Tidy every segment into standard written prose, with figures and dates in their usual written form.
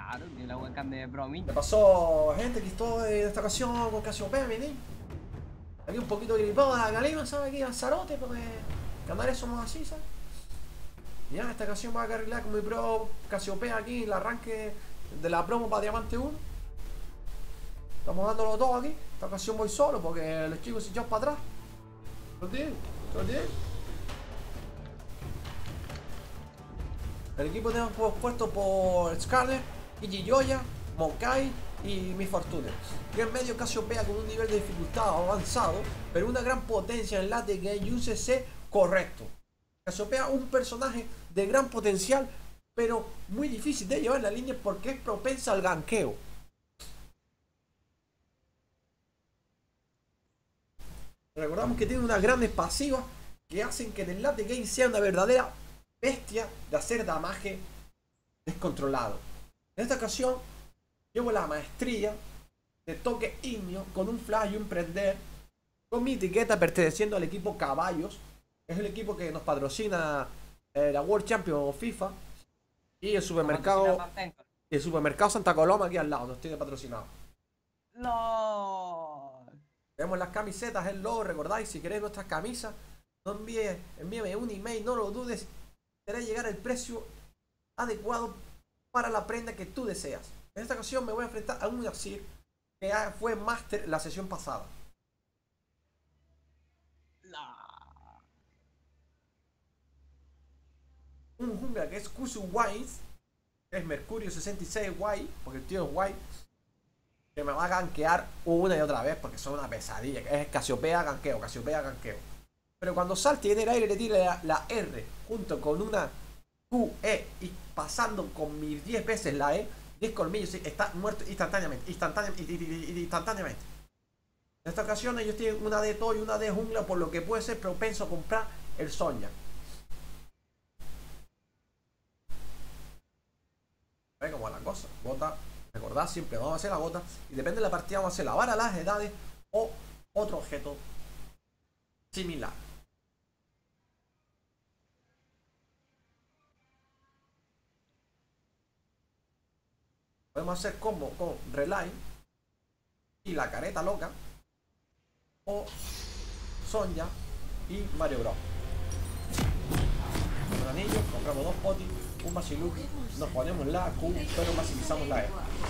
Claro, tiene la webcam de Bromi. ¿Qué pasó, gente? Aquí estoy en esta ocasión con Casiopea, ¿vení? Aquí un poquito gripado de la calima, ¿sabes? Aquí Lanzarote, porque canales somos así, ¿sabes? Y ya, en esta ocasión voy a carrilar con mi pro Casiopea aquí en el arranque de la promo para Diamante 1. Estamos dándolo todo aquí. Esta ocasión voy solo porque los chicos se echan para atrás. ¿Lo tienen? ¿Lo tienen? El equipo tenemos puesto por Scarlet, Igi Yoya, Monkai y Mi Fortune. Y en medio Casiopea con un nivel de dificultad avanzado, pero una gran potencia en late game y un CC correcto. Casiopea un personaje de gran potencial, pero muy difícil de llevar en la línea porque es propensa al ganqueo. Recordamos que tiene unas grandes pasivas que hacen que en el late game sea una verdadera bestia de hacer damaje descontrolado. En esta ocasión llevo la maestría de toque ignio con un flash y un prender, con mi etiqueta perteneciendo al equipo Caballos, que es el equipo que nos patrocina la World Champion FIFA, y el supermercado Santa Coloma aquí al lado nos tiene patrocinado. No. Vemos las camisetas, el logo, recordáis, si queréis nuestras camisas, no envíeme un email, no lo dudes, te hará llegar el precio adecuado para la prenda que tú deseas. En esta ocasión me voy a enfrentar a un Nasir que fue Master la sesión pasada. Un jungla que es Kusu Wise, que es Mercurio 66 White, porque el tío es White, que me va a gankear una y otra vez porque son una pesadilla. Es Casiopea ganqueo, Casiopea ganqueo. Pero cuando salte en el aire le tire la R junto con una QE y pasando con mis 10 veces la E, 10 colmillos, está muerto instantáneamente. En esta ocasión ellos tienen una de todo y una de jungla, por lo que puede ser propenso a comprar el Sonya. ¿Ven cómo es la cosa? Gota, recordad siempre, vamos a hacer la gota. Y depende de la partida, vamos a hacer la vara, las edades o otro objeto similar. Podemos hacer combo con Relay y la careta loca, o Sonya y Mario Bros. Un anillo, compramos dos potis, un Basiluki, nos ponemos la Q, pero maximizamos la E.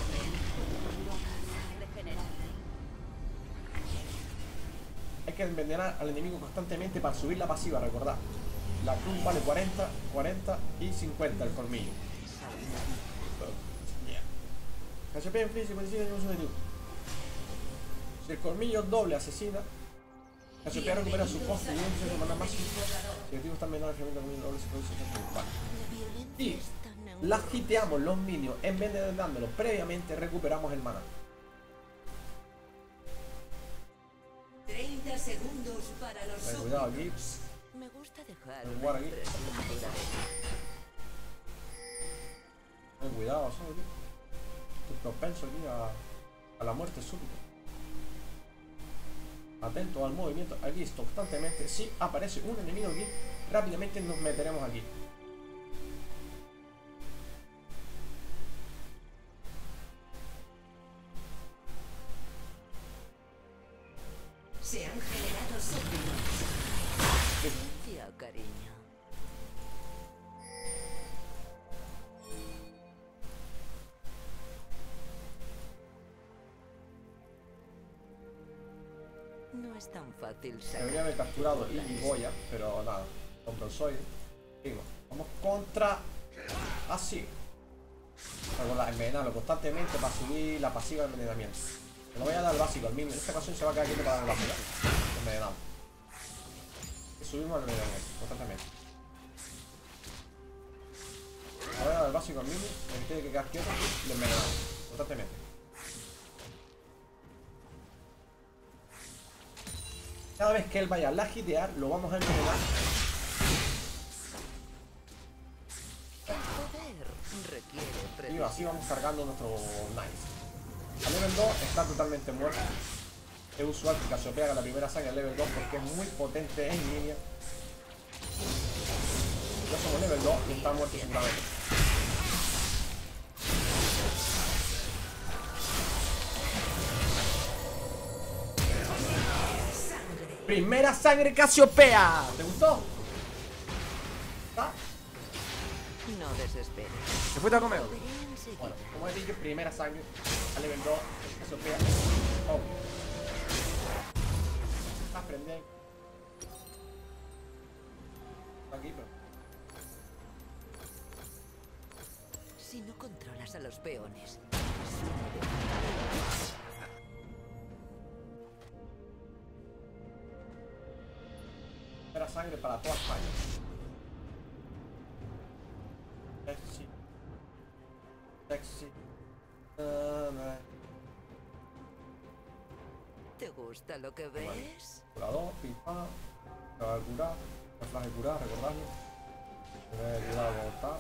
Hay que envenenar al enemigo constantemente para subir la pasiva, recordad. La Q vale 40, 40 y 50 el colmillo. Casiopea en free 55 de uso de New. Si el colmillo doble asesina, Casiopea recupera su coste y un de mana máximo. Si el tipo está menor, el colmillo doble se produce. Vale. Y las hiteamos los minions envenenándolos previamente, recuperamos el mana. 30 segundos para los Cuidado aquí. Me gusta dejar Ten cuidado solo aquí. Estoy propenso aquí a la muerte súbita. Atento al movimiento aquí constantemente. Si aparece un enemigo aquí, rápidamente nos meteremos aquí. Se han generado súbditos. Gracias, cariño. No es tan fácil sacar. Debería haber capturado y Goya, pero nada. Contra el Zoid. Vamos contra. Así. Envenenarlo constantemente para subir la pasiva de envenenamiento. Me lo voy a dar el básico al mínimo. En esta ocasión se va a quedar quieto para dar el básico. Envenenamos. Y subimos el envenenamiento constantemente. Me voy a dar el básico al mínimo. Él tiene que quedar quieto y lo envenenamos constantemente. Cada vez que él vaya a la hitear, lo vamos a envenenar. Y así vamos cargando nuestro Nice. Al level 2 está totalmente muerto. Es usual que Casiopea haga la primera saga al level 2 porque es muy potente en línea. Ya somos level 2 y está muerto seguramente. Primera sangre Casiopea. ¿Te gustó? ¿Está? No desesperes. ¿Te fuiste a comer? Volveré enseguida. Bueno, como he dicho, primera sangre al level 2, Casiopea. Oh. Aprendí ahí. Aquí, pero. Si no controlas a los peones, Primera sangre para toda España. Sexy. Sexy. ¿te gusta lo que ves? Curador, pim pam. Se va a curar. El flash de curar, recordarlo. Se ve curar como está.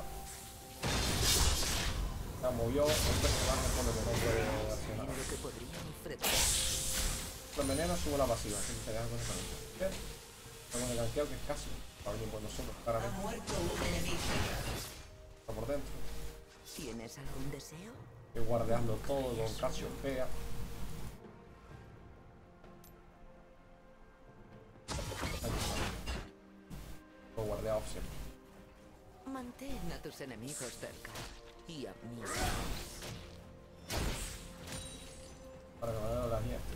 Se movió el personaje por lo que no puede accionar. Lo que podría enfrentar. Los venenos sube la pasiva, así que se dejan con esa cosa. Estamos en el ganqueo que es casi. Va a venir por nosotros, Ha claramente. muerto un enemigo. Está por dentro. ¿Tienes algún deseo? Hay que guardearlo todo con Casiopea. Lo guardeado siempre. Mantén a tus enemigos cerca y a mí. Para que me den la nieve.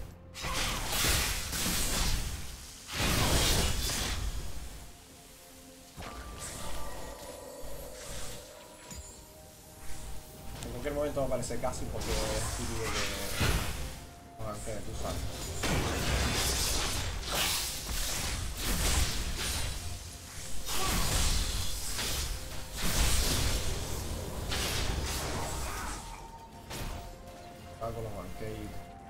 En cualquier momento va a aparecer casi porque es típico que nos ganquee, tú sabes. Con los ganqueos.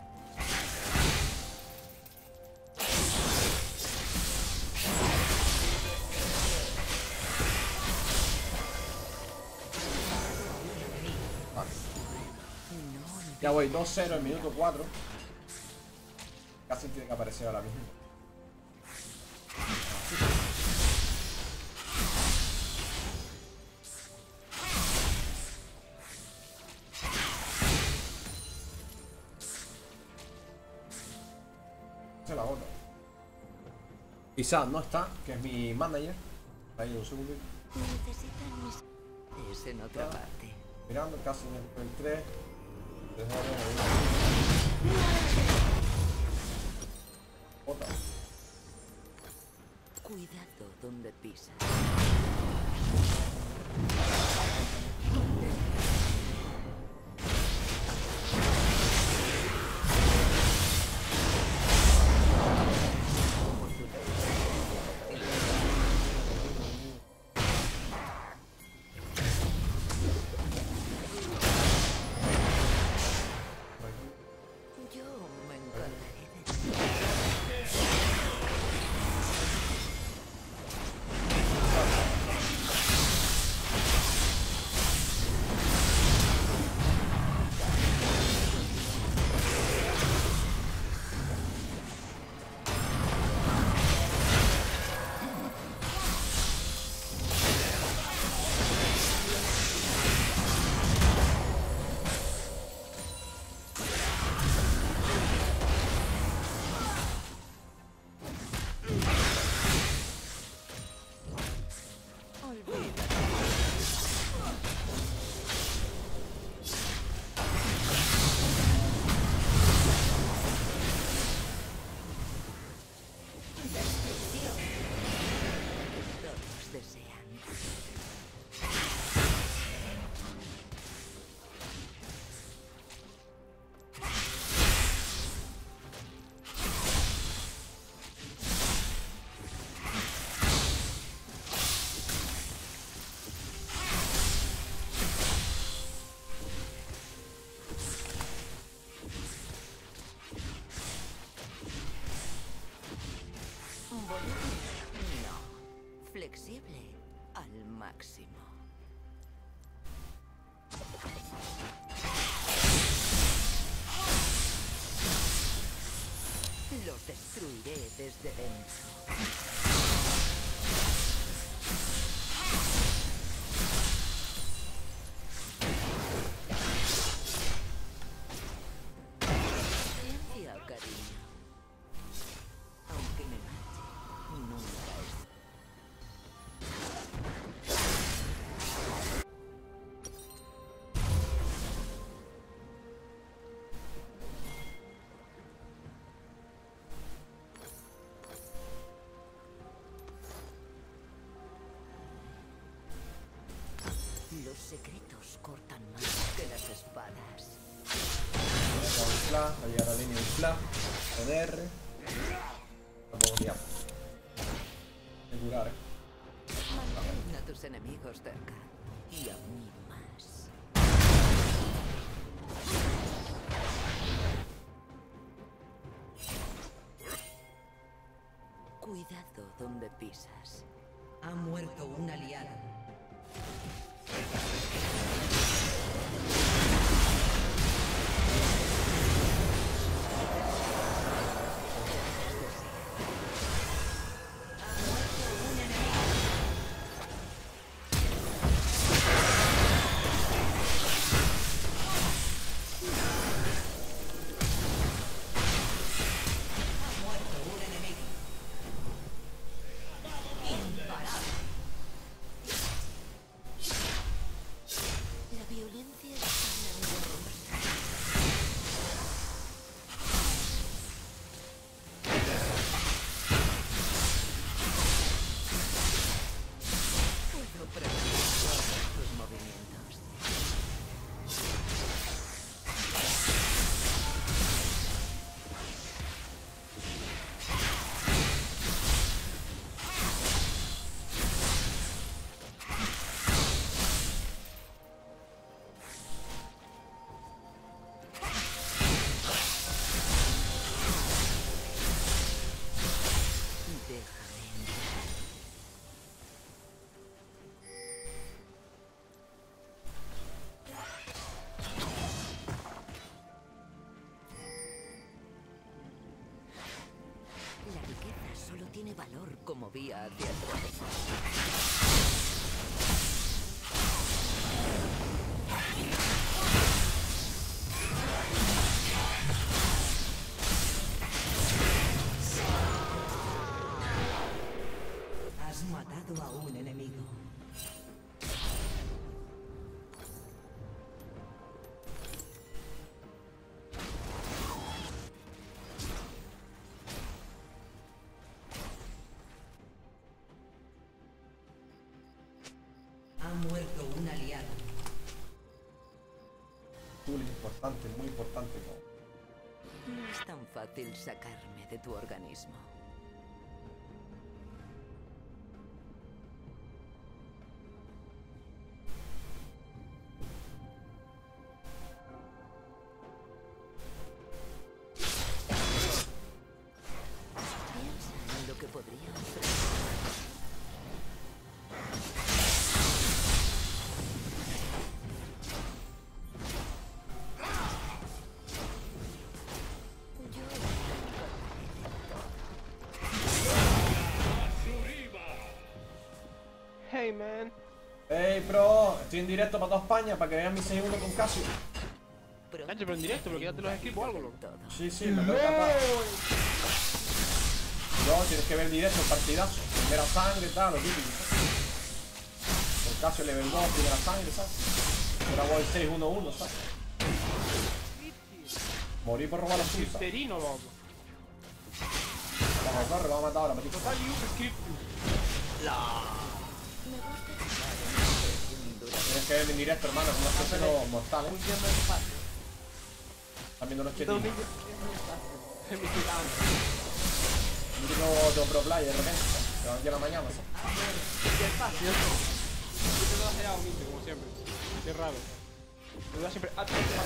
Vale. Ya voy 2-0 en minuto 4. Casi tiene que aparecer ahora mismo. Se la otra. Quizás no está, que es mi manager. Ahí un segundo. Necesitan mis... Es en otra parte. Mirando casi en el 3. Otra. Cuidado donde pisas. Yo me encargaré de ti. Todos desean. Volumen. No. Flexible al máximo. Los destruiré desde dentro. Silencia, cariño. Aunque me Los secretos cortan más que las espadas. Con flash, a llegar a la línea de flash. Con R. Tampoco tiempo. Hay que curar, Mantén a tus enemigos cerca. Y a mí más. Cuidado donde pisas. Ha muerto un aliado. La violencia es tan horrorosa. Puedo predecir todos tus movimientos. Déjame entrar. La riqueza solo tiene valor como vía hacia el progreso. Has matado a un enemigo. Ha muerto un aliado. Tool importante, muy importante. No es tan fácil sacarme de tu organismo. Piensa en lo que podría ofrecer. Yo Hey man. Hey, bro, estoy en directo para toda España para que vean mi 6-1 con Casio. Nacho, pero en directo, pero quédate los equipos o algo, loco. todo. Sí, sí, me tengo que capar. No, tienes que ver el directo, el partidazo. Primera sangre, tal, lo típico. Con Casio level 2, primera sangre, ¿sabes? Ahora voy 6-1-1, ¿sabes? Morí por robar la suiza. Serino, loco. Vamos, corre, lo vamos a matar ahora, patito. Total you script. Tienes que ver en directo, hermano, con unos peseros mortales. Están viendo los chetinos. Me estoy dando. Un tipo de pro player de repente, se van a la mañana, ¿sabes? Qué fácil, eso. Yo te lo das a humilde, como siempre. Qué raro. Me da siempre.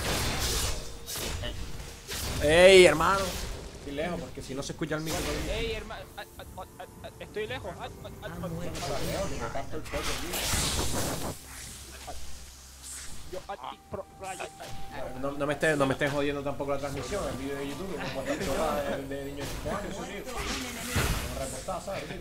¡Ey, hermano! Estoy lejos, porque si no se escucha el micro. Ey, hermano. Estoy lejos. Lejos, que me parto el coche, tío. Yo pro player. No me estés jodiendo tampoco la transmisión, el vídeo de YouTube, no puedo estar chorrada de niños de 5 años, eso, tío. Como reportada, ¿sabes, tío?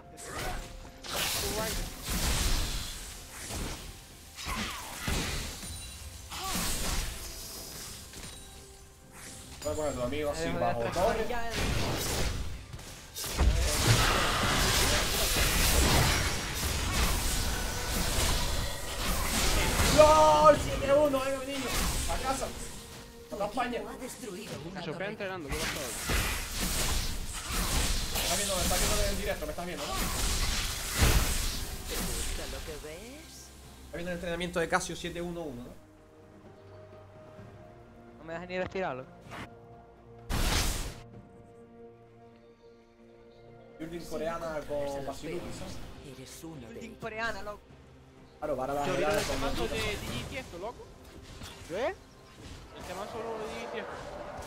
Voy a poner a tu amigo así bajo torre. ¡LOL! 7-1, venga mi niño. A casa. A la España. Ha destruido una Nacho, ve torre. entrenando, ¿qué pasa? Me está viendo en directo, me estás viendo, ¿no? ¿Te gusta lo que ves? viendo el entrenamiento de Casio 711, ¿no? No me dejas ni respirarlo. Building coreana con Basiluki, ¿sabes? Eres uno de Team coreana, loco. Claro, para las ¿Te olvidas heladas el con temazo de Basiluki. DJ Tiesto, loco? ¿Qué? El temazo de DJ Tiesto.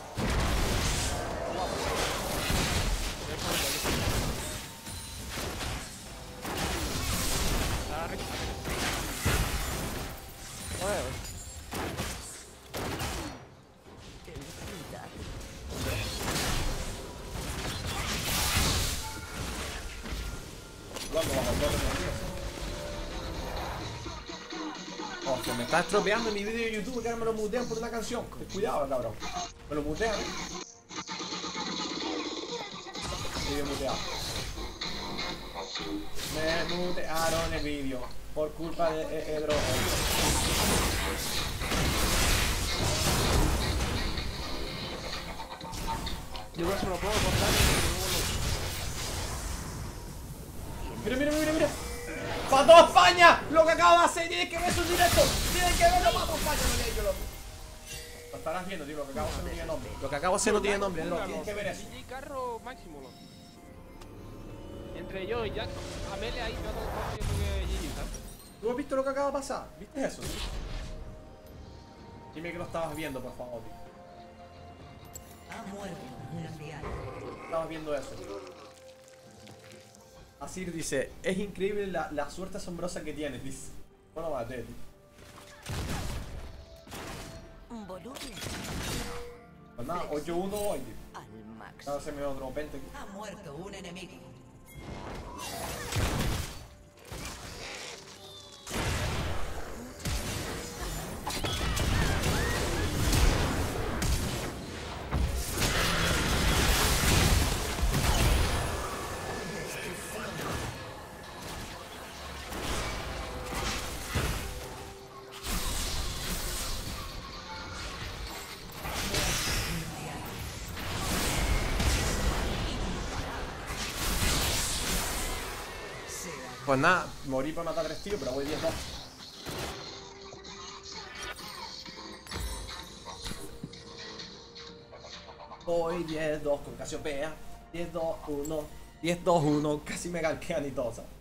Jugando bajo el borde de la hostia, me está estropeando mi vídeo de YouTube que ahora me lo mutean por una canción. Cuidado, cabrón. Me lo mutean. Vídeo muteado. Me mutearon el vídeo por culpa de Edro. Yo creo que se me lo puedo cortar. Mira, mira, mira, mira. ¡Para toda España! Lo que acabo de hacer, tienes que ver su directo. Tienes que verlo para toda España, lo que he hecho, loco. Lo estarás viendo, tío, lo que acabo de hacer no tiene nombre. Lo que acabo de hacer no tiene nombre, no, tienes que ver eso. DJ Carro máximo, loco. Entre yo y Jack, Amelia ahí me ha dado todo que GG, ¿sabes? ¿Tú has visto lo que acaba de pasar? ¿Viste eso? Dime que lo estabas viendo, por favor, tío. Ha muerto un aldeano. Estabas viendo eso. Asir dice, es increíble la suerte asombrosa que tienes, dice. Bueno, mate, tío. volumen Pues nada, 8-1 hoy, tío. al máximo. Ahora se me va otro pente aquí. Ha muerto un enemigo. Pues nada, morí para matar a 3 tíos, pero voy 10-2. Voy 10-2 con Casiopea. 10-2-1. 10-2-1. Casi me ganquean y todo, ¿sabes?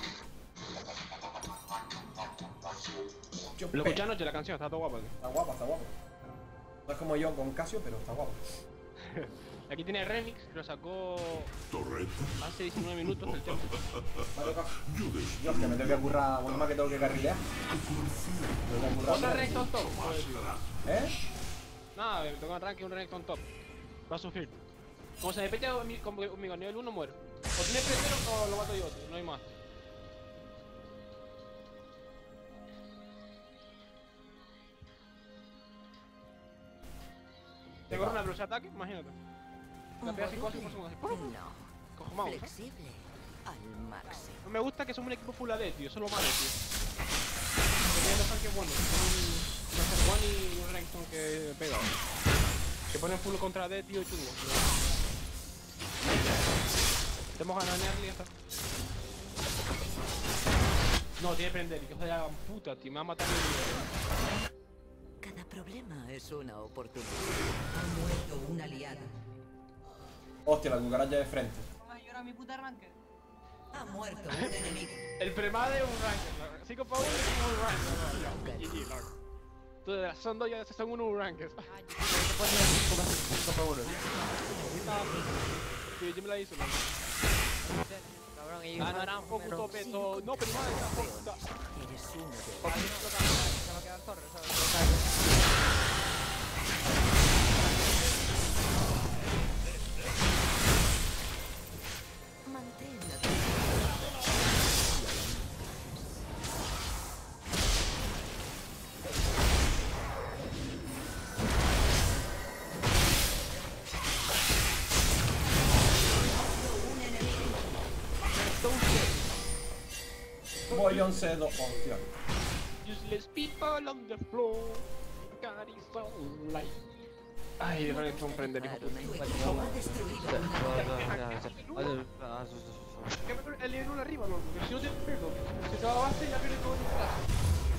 Lo escuché anoche la canción, está todo guapa. Está guapa, está guapa. No es como yo con Casio, pero está guapa. Aquí tiene el remix, lo sacó hace 19 minutos el tema. Vale, Dios, que me tengo que currar, bueno, más que tengo que carrilear. Me tengo que currar. Otra Renekton top. ¿Eh? Nada, me tengo que arranque un Renekton top. Va a sufrir. Como se me pete conmigo a nivel 1 muero. O tiene primero o lo mato yo, tío, no hay más. Tengo una velocidad de ataque, imagínate. La pega así, cosas, cosas, así. No. Cojo mouse, ¿eh? Flexible al máximo. No me gusta que somos un equipo full AD, tío, eso es lo malo, tío. Porque tienen los tanques buenos, un Juan y un Renekton que pega. Que ponen full contra AD, tío, y chungo. Tenemos ganas de ganar y ya está. No, tiene que prender, y que joder, puta, tío, me va a matar el Cada problema es una oportunidad. Ha muerto un aliado. Hostia, la cucaracha de frente. Ay, llora mi puta arranque. Ha muerto un enemigo. El premade es un ranker, 5 para 1 es un ranker. GG, loco. Entonces, son dos, ya son unos rankers. Ay, no te puedes ver 5 para 1. Sí, yo me la hice, loco. Cabrón, y Ah, no, era un poco tope, todo. No, pero madre, era puta. Eres uno de se va a quedar torre, ¿sabes? mantén la Voy 11-2. Hostia. Useless people on the floor. God is so light. Ay, Renekton prender, hijo puta. Tu equipo ha destruido una El nivel 1 arriba, loco, que si no te pierdo. Si te abaste ya pierdes todo el brazo.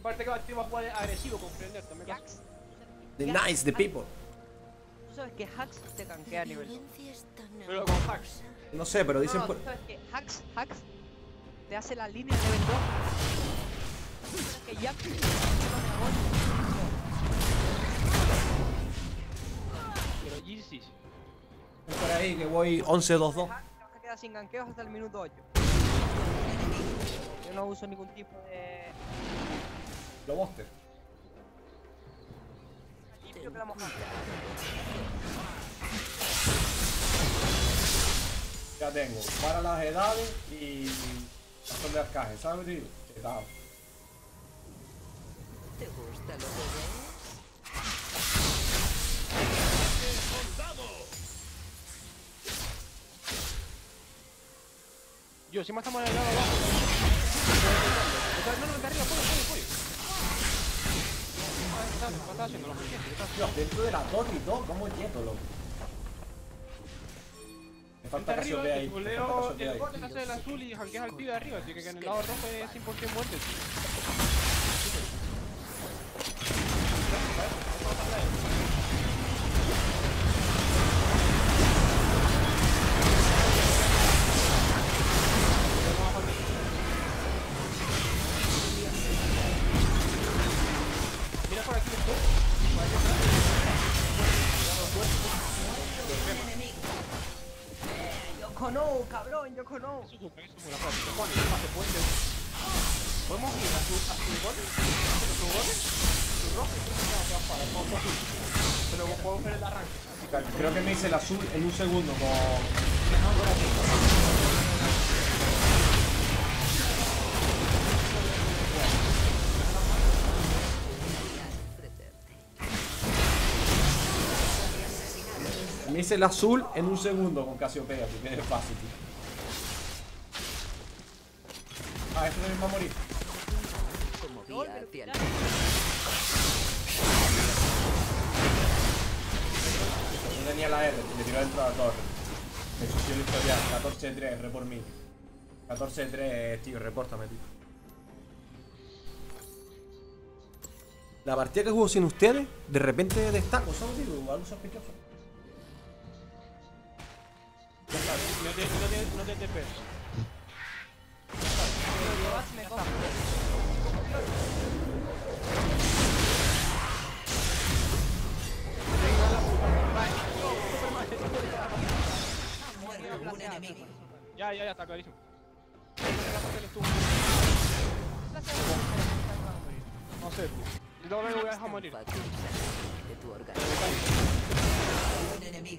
Aparte que va a jugar agresivo con Frender también. Jax. The nice, the people. Tú sabes que Hax te cankea a nivel 2. Pero con hacks. No sé, pero dicen No, por... tú sabes que Hax te hace la línea de nivel 2. Tú sabes que Jax Pero Yeezys. por ahí que voy 11-2-2. te vas a quedar sin gankeos hasta el minuto 8. Yo no uso ningún tipo de Lo Buster. limpio que la mojada. Ya tengo. Para las edades y... Bastón de arcaje, ¿sabes, tío? Chetado. ¿Te gusta lo que ves? Yo, si más estamos en el lado abajo. No, de arriba, pollo. ¿Qué estás haciendo? ¿Lo que Dios, dentro de la torre y todo, ¿cómo es quieto, loco? Me falta Casiopea ahí. Me falta Leo, Casiopea el ahí. bot hace el azul y hanqueas al pibe de arriba, así que en el lado rojo es 100% muerte. Mira por aquí esto. Yoko no, cabrón, Yoko no. Eso es una cosa. ¿Podemos ir a su goles? ¿A su goles? ¿Su rojo? Pero puedo ver el arranque. Creo que me hice el azul en un segundo con... Me hice el azul en un segundo con Casiopea, así que es fácil, tío. Ah, este también va a morir. Se movía hacia el No tenía la R, le tiró dentro de la torre. Me sució el historial, 14-3, re por mí. 14-3, tío, repórtame, tío. La partida que juego sin ustedes, de repente destaco, ¿sabes, tío? Algo sospechoso. No te TPs. Me cojo. Muerto un enemigo. Ya, está clarísimo. No sé, tío. Yo me voy a dejar morir. fácil de tu organismo. Un enemigo.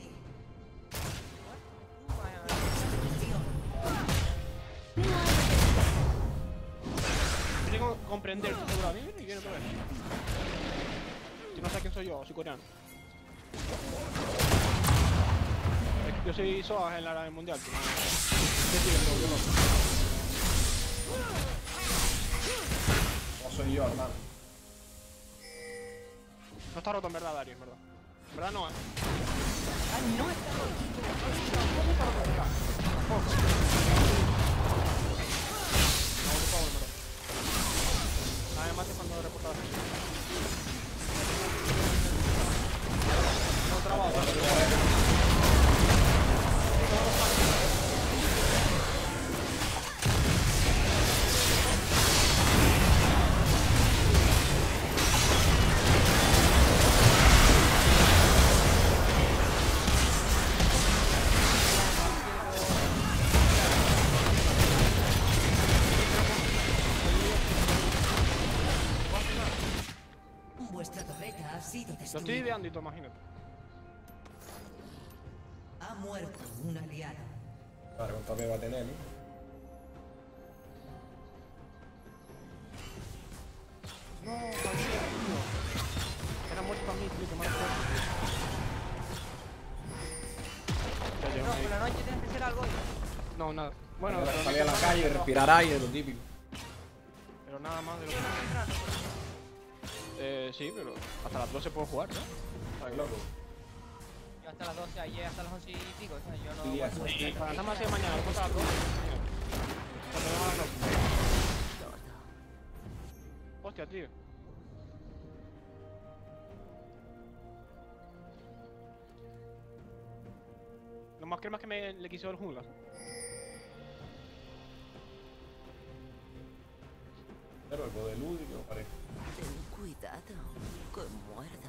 Tiene que comprender tu seguro a mí y viene por ahí. Si no sabes quién soy yo, soy coreano. Yo soy SOA en la del mundial, tío. No soy yo, hermano. No está roto en verdad, Dario, en verdad. En verdad no, Además es cuando reportaba. No trabajo. Vuestra torreta ha sido Lo estoy destruida. ideando y todo, imagínate. Ha muerto un aliado. Vale, ¿cuánto me va a tener, no? No, maldito, tío. Era muerto para mí, tío, que mal fuerte. Ya No, por la noche tienes que hacer algo. No, nada. Bueno, Bueno, pero salir a la no- calle y respirar aire, lo típico. Pero nada más de lo que... sí, pero hasta las 12 puedo jugar, ¿no? Ay, loco. Yo hasta las 12, ayer hasta las 11 y pico, ¿sabes? Yo no... Sí, eso. Sí, para nada más de mañana, vamos a las 12. Cuando me van a las 12. Hostia, tío. Lo más crema es que le quiso el jungla. Pero algo de lúdico, parece. Ten cuidado, que muerdo.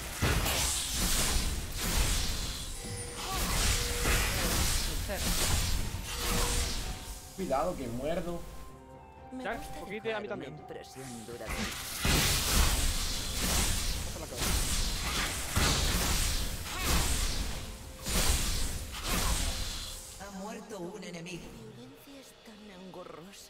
Cuidado, que muerdo. Me ¿Sabes? gusta Poquito y a mí dejar una también. impresión duradera. Pasa la cabeza. Ha muerto un enemigo. La violencia es tan engorrosa.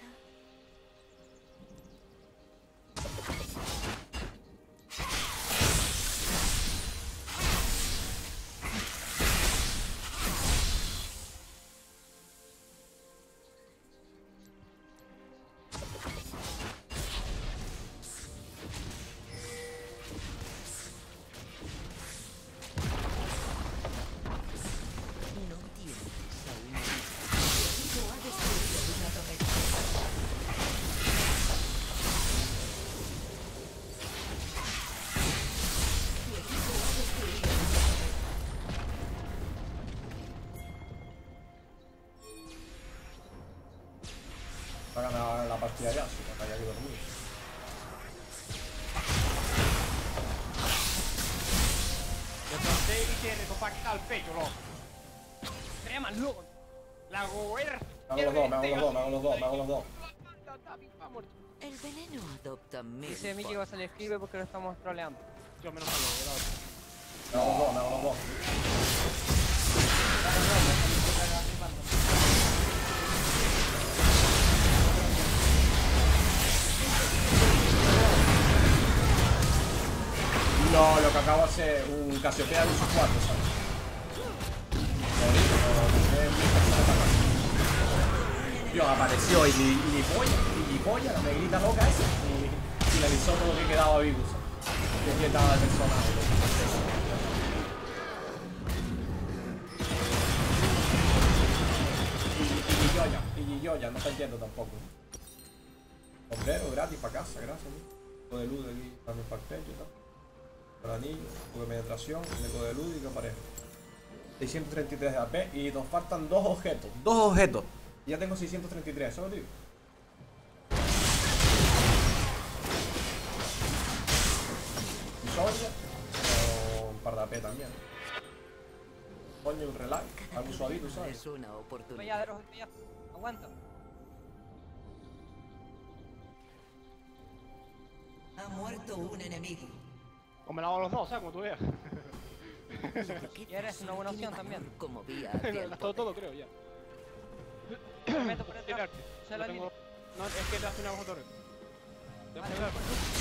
No tienes aún. Tu equipo ha destruido una torreta. Tu equipo ha destruido una torreta. Va a ganar la partida ya, si no haya que dormir. Le planté y te recompacta al pecho, loco. Sería más loco. La goberna. Me hago los dos, me hago los dos, me hago los dos, me hago los dos. Va muerto. El veneno adopta mil Dice Mítico se le escribe porque lo estamos troleando. Yo menos mal, lo verdad. Me hago los dos, me hago los dos. No, lo que acabo de hacer un Casiopea de usos 4, ¿sabes? Dios, apareció y polla, la negrita loca esa, y finalizó todo lo que quedaba vivo, ¿sabes? Que aquí estaba de personaje. Y Yoya, no está yendo tampoco. Sombrero gratis para casa, gracias. Eco de luz de aquí para mi parquet y tal. El anillo, un poco de penetración, el eco de luz y que aparece. 633 de AP y nos faltan dos objetos. Dos objetos. Y ya tengo 633, ¿eso lo digo? Y Sonia, o un par de AP también. Coño, un relax, algo suavito, ¿sabes? es una oportunidad. Pelladeros, ya. Aguanta. Ha muerto un enemigo. O me lavo los dos, ¿sabes? Como tú veas. Y eres una buena opción también. Como vía Lo hacia he el gastado poder. todo, creo, ya. Me meto por detrás. Tirarte. Se Lo la tengo... No, es que te hace una bajo torre. Te Vale, hace una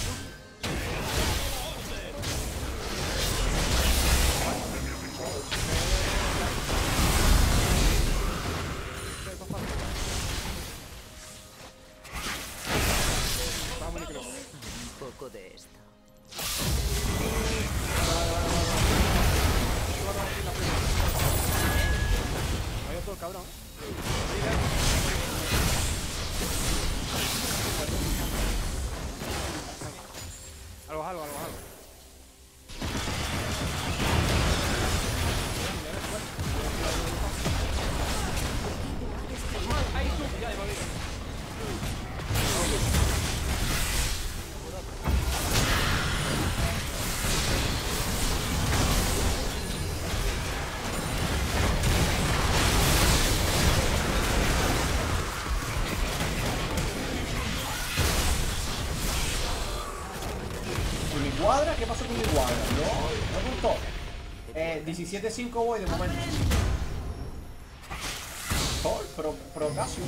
Vamos, micro. Un poco de esto. Vaya todo, cabrón. Algo. Ahí sube, ya, de ¿Con mi cuadra? ¿Qué pasó con mi cuadra? No me gustó. 17-5 voy de momento. Pro Casio.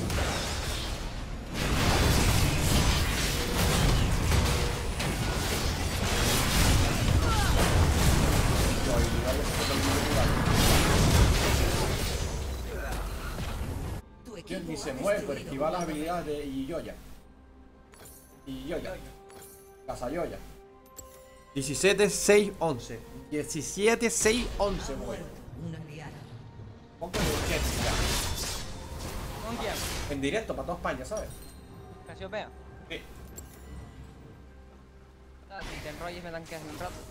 Tu Dios, equipo ni se ha mueve por destruido esquivar las una torreta. habilidades de Iyoya. Casayoya. 17-6-11. 17-6-11 Ha voy. muerto un aliado. Pongo el jet ya. ¿Con quién? En directo para toda España, ¿sabes? Casiopea. Sí. te enrolles me tanqueas en un rato.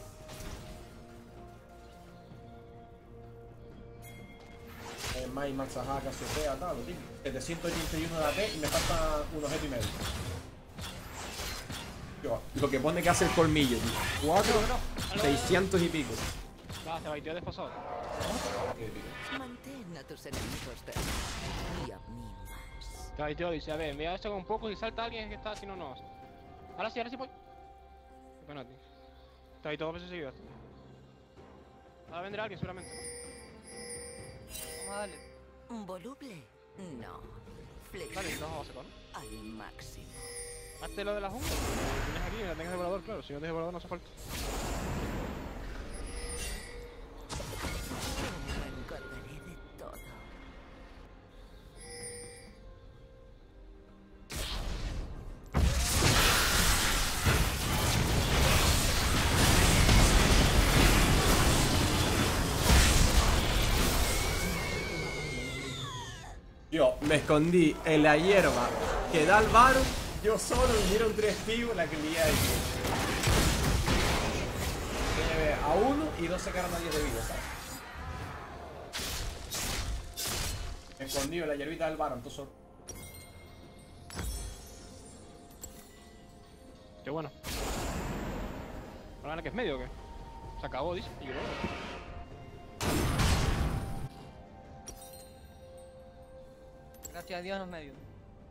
Mai, Max, ajá, Casiopea, tal, lo típico. 781 de AP y me falta un objeto y medio. Yo, lo que pone que hace el colmillo, tío. 4, 600 y pico. Ah, se baiteó desfasado. Mantén a tus enemigos cerca y a mí más. Se baiteó, dice, a ver, envía esto con poco y salta alguien que está, si no, no. Ahora sí voy. Qué pena, tío. Está ahí todo veces seguidas. Ahora vendrá alguien seguramente. Vamos a darle. ¿Voluble? No. Dale, Flexible no vamos a sacar. al máximo. Hazte lo de la jungla. Si tienes aquí, la tengas de volador, claro. Si no tienes volador, no hace falta. Me encargaré de todo. Yo me escondí en la hierba que da el Baron. Yo solo vinieron 3 pibos, la que lié ahí. Que llevé a 1 y 2 sacaron a 10 de vida, ¿sabes? Me escondí en la hierbita del Baron, tú solo. Qué bueno. ¿Ahora que es medio o qué? Se acabó, dice. Y yo no. Gracias a Dios nos medio.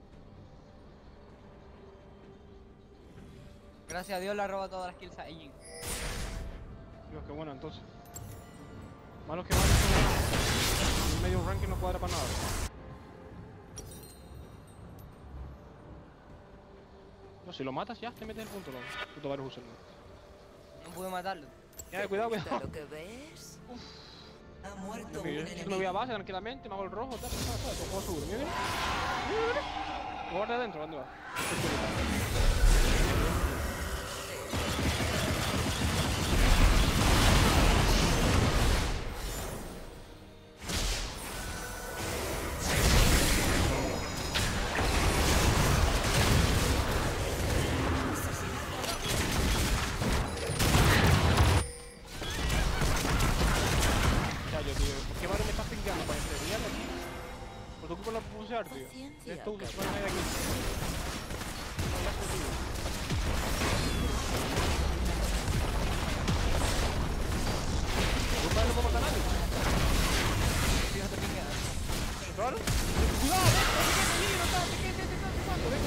Gracias a Dios le ha robado todas las kills a Ijin. Dios, qué bueno entonces. Malos que van en medio un ranking no cuadra para nada. No, si lo matas ya te metes el punto, no. Puto Varus Husserl. No pude matarlo. Ya, cuidado, ¿Te cuidado. lo que ves? Ha muerto un Yo me enemigo. voy a base tranquilamente, me hago el rojo, tal, tal, juego seguro. Mira, mira. Me guarda adentro, ¿dónde va? Chayo, tío, ¿por qué Varo me estás pingando para estrellarlo aquí? Por tu culpa lo pulsear, tío. Paciencia, Es tú, que cabrón. suena ahí aquí. Hablas contigo. ¿Culpa de no puedo matar a nadie? Fíjate que queda. Claro. ¡Cuidado! ¡Ven! ¡No está! ¡Te quedes! ¡Ven!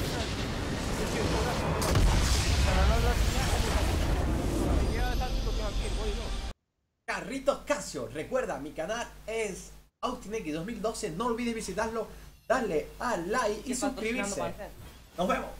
Pero no lo tenía. Ya está tu tío aquí, voy yo. Carritos Casio, recuerda, mi canal es AustinX 2012, no olvides visitarlo, darle a like y ¿Qué patrocinando suscribirse. para hacer? Nos vemos.